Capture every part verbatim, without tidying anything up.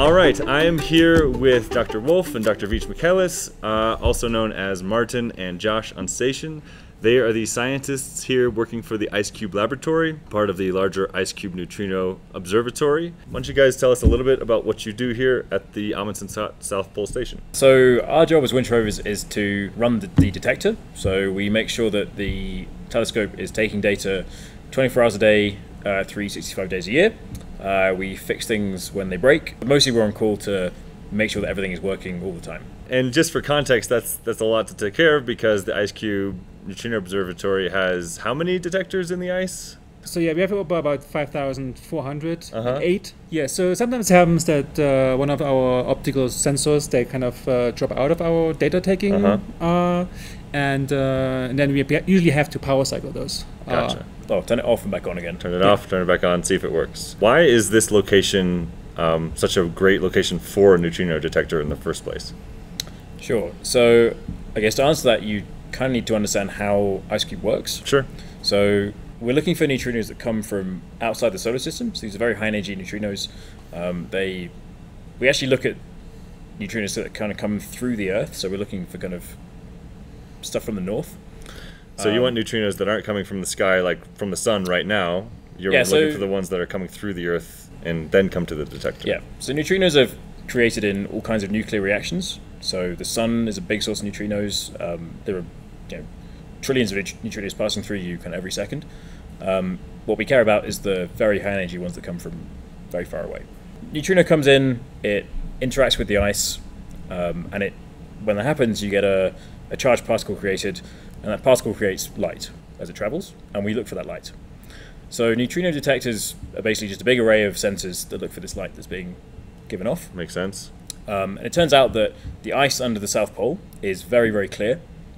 All right, I am here with Doctor Wolf and Doctor Veitch-Michaelis, uh, also known as Martin and Josh on station. They are the scientists here working for the IceCube Laboratory, part of the larger IceCube Neutrino Observatory. Why don't you guys tell us a little bit about what you do here at the Amundsen-Scott South Pole Station? So our job as winch rovers is to run the, the detector. So we make sure that the telescope is taking data twenty-four hours a day, uh, three hundred sixty-five days a year. Uh, we fix things when they break. Mostly we're on call to make sure that everything is working all the time. And just for context, that's that's a lot to take care of because the IceCube Neutrino Observatory has how many detectors in the ice? So yeah, we have about five thousand four hundred eight. Uh-huh. Yeah, so sometimes it happens that uh, one of our optical sensors, they kind of uh, drop out of our data taking, Uh-huh. uh, and, uh, and then we usually have to power cycle those. Gotcha. Uh, Oh, turn it off and back on again. Turn it Yeah. off, turn it back on, see if it works. Why is this location um, such a great location for a neutrino detector in the first place? Sure. So I guess to answer that, you kind of need to understand how IceCube works. Sure. So we're looking for neutrinos that come from outside the solar system. So these are very high energy neutrinos. Um, they, we actually look at neutrinos that kind of come through the Earth. So we're looking for kind of stuff from the north. So you Um, want neutrinos that aren't coming from the sky, like from the sun right now. You're Yeah, looking so- for the ones that are coming through the Earth and then come to the detector. Yeah. So neutrinos are created in all kinds of nuclear reactions. So the sun is a big source of neutrinos. Um, there are you know, trillions of neutrinos passing through you kind of every second. Um, what we care about is the very high energy ones that come from very far away. Neutrino comes in, it interacts with the ice, um, and it when that happens, you get a, a charged particle created, and that particle creates light as it travels, and we look for that light. So neutrino detectors are basically just a big array of sensors that look for this light that's being given off. Makes sense. Um, and it turns out that the ice under the South Pole is very, very clear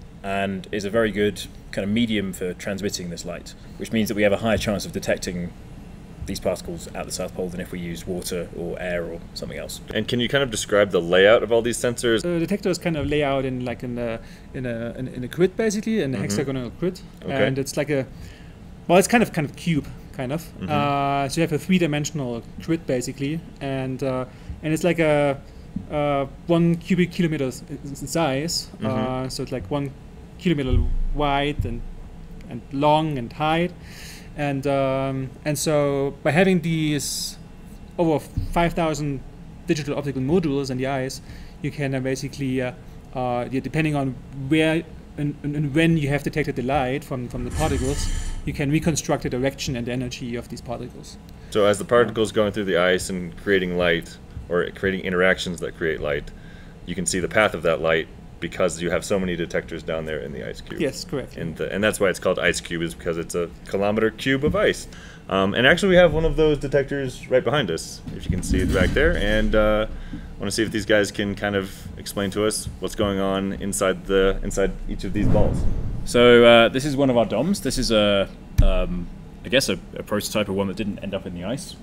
and is a very good kind of medium for transmitting this light, which means that we have a higher chance of detecting these particles at the South Pole than if we use water or air or something else. And can you kind of describe the layout of all these sensors? The detector is kind of laid out in like in a in a in, in a grid basically, in a Mhm. hexagonal grid, Okay. and it's like a well, it's kind of kind of cube kind of. Mhm. Uh, so you have a three-dimensional grid basically, and uh, and it's like a uh, one cubic kilometer in size. Mhm. Uh, so it's like one kilometer wide and and long and high. And um, and so by having these over five thousand digital optical modules in the ice, you can uh, basically, uh, uh, yeah, depending on where and, and when you have detected the light from, from the particles, you can reconstruct the direction and the energy of these particles. So as the particles going through the ice and creating light, or creating interactions that create light, you can see the path of that light because you have so many detectors down there in the IceCube. Yes, correct. And, the, and that's why it's called IceCube, is because it's a kilometer cube of ice. Um, and actually we have one of those detectors right behind us, if you can see it back there. And uh, I want to see if these guys can kind of explain to us what's going on inside the inside each of these balls. So uh, this is one of our D O Ms. This is a, um, I guess, a, a prototype of one that didn't end up in the ice.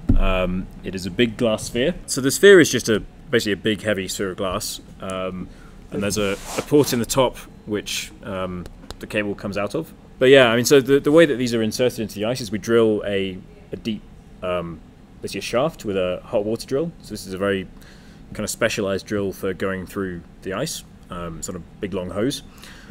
Um, it is a big glass sphere. So the sphere is just a basically a big heavy sphere of glass. Um, and there's a, a port in the top which um, the cable comes out of. But yeah, I mean, so the, the way that these are inserted into the ice is we drill a, a deep, um, basically a shaft with a hot water drill. So this is a very kind of specialized drill for going through the ice, um, sort of big long hose.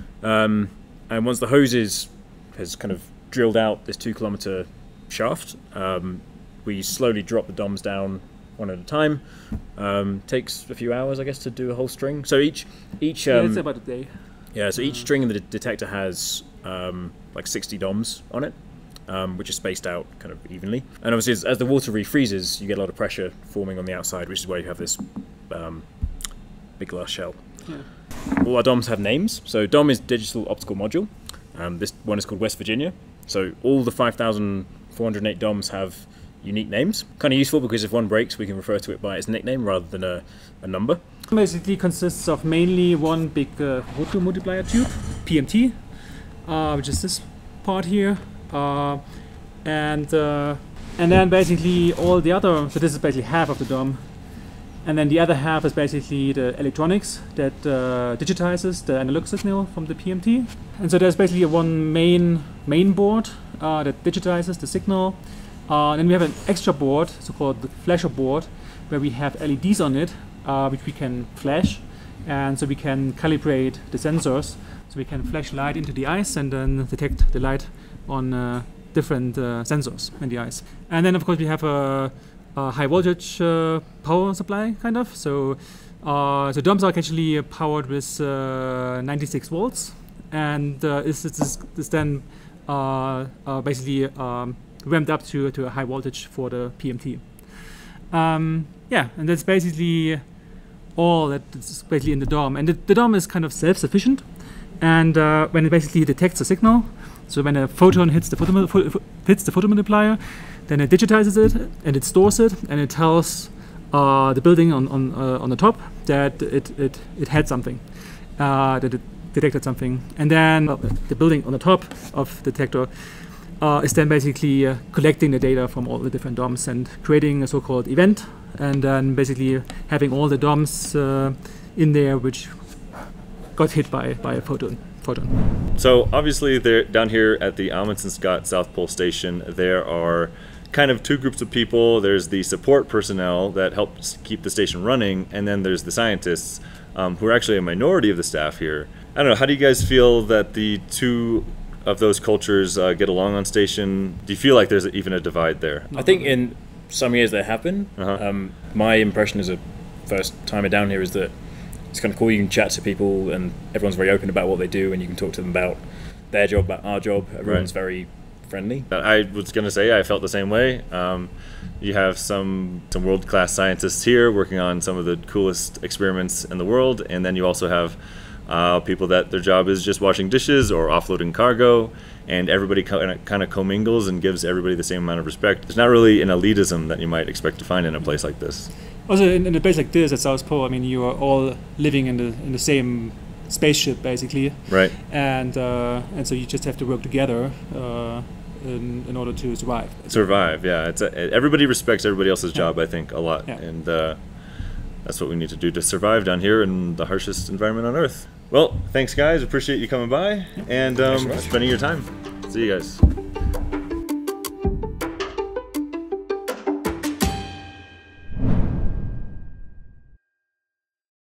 Um, and once the hose is, has kind of drilled out this two kilometer shaft, um, we slowly drop the D O Ms down one at a time. Um, takes a few hours, I guess, to do a whole string. So each each um, yeah, it's about a day. yeah, so each string in the de detector has um, like sixty D O Ms on it, um, which is spaced out kind of evenly. And obviously, as, as the water refreezes, you get a lot of pressure forming on the outside, which is why you have this um, big glass shell. Yeah. All our D O Ms have names. So D O M is Digital Optical Module. Um, this one is called West Virginia. So all the five thousand four hundred eight D O Ms have unique names. Kind of useful because if one breaks, we can refer to it by its nickname rather than a, a number. Basically consists of mainly one big uh, photon multiplier tube, P M T, uh, which is this part here, uh, and uh, and then basically all the other. So this is basically half of the D O M, and then the other half is basically the electronics that uh, digitizes the analog signal from the P M T. And so there's basically one main main board uh, that digitizes the signal. Uh, then we have an extra board, so-called the flasher board, where we have L E Ds on it, uh, which we can flash, and so we can calibrate the sensors. So we can flash light into the ice and then detect the light on uh, different uh, sensors in the ice. And then of course we have a, a high voltage uh, power supply, kind of. So uh, the domes are actually powered with uh, ninety-six volts, and uh, is is, is then uh, uh, basically um, ramped up to to a high voltage for the P M T. Um, yeah, and that's basically all that's basically in the dome. And the, the dome is kind of self-sufficient. And uh, when it basically detects a signal, so when a photon hits the photomul hits the photomultiplier, then it digitizes it and it stores it, and it tells uh, the building on on uh, on the top that it it it had something, uh, that it detected something, and then uh, the building on the top of the detector uh, is then basically uh, collecting the data from all the different domes and creating a so-called event, and then basically having all the domes uh, in there which got hit by, by a photon. photon. So obviously they're down here at the Amundsen-Scott South Pole Station, there are kind of two groups of people. There's the support personnel that helps keep the station running, and then there's the scientists um, who are actually a minority of the staff here. I don't know, how do you guys feel that the two of those cultures uh, get along on station? Do you feel like there's even a divide there? I think in some years there have been. Uh-huh. um, my impression as a first timer down here is that it's kind of cool. You can chat to people, and everyone's very open about what they do, and you can talk to them about their job, about our job. Everyone's Right. very friendly. I was going to say I felt the same way. Um, you have some some world-class scientists here working on some of the coolest experiments in the world, and then you also have uh, people that their job is just washing dishes or offloading cargo, and everybody kind of commingles and gives everybody the same amount of respect. There's not really an elitism that you might expect to find in a place like this. Also, in, in a place like this at South Pole, I mean, you are all living in the in the same spaceship, basically. Right. And uh, and so you just have to work together uh, in in order to survive. Survive, yeah. It's a, everybody respects everybody else's job, Yeah. I think, a lot, Yeah. and uh, that's what we need to do to survive down here in the harshest environment on Earth. Well, thanks, guys. Appreciate you coming by and um, Thanks so much. spending your time. See you guys.